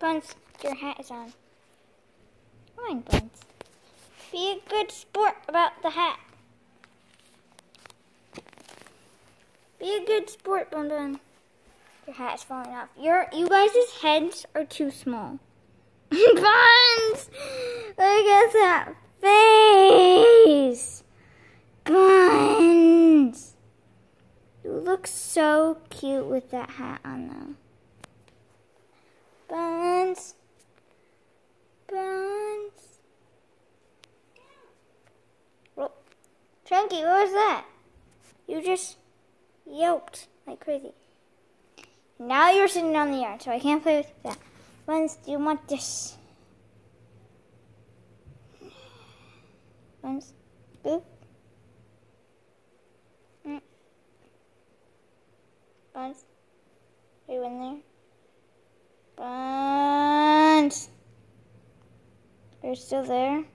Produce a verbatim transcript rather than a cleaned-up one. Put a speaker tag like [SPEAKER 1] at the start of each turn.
[SPEAKER 1] Bunz, your hat is on. Come on, Bunz. Be a good sport about the hat. Be a good sport, Bun Bun. Your hat is falling off. Your, you guys' heads are too small. Bunz! Look at that face! Bunz! You look so cute with that hat on, though. Bunz! Bunz! Well, Chunky, what was that? You just yelped like crazy. Now you're sitting on the yard, so I can't play with that. Bunz, do you want this? Bunz, boop. Mm. Bunz, are you in there? Bunz, are you still there?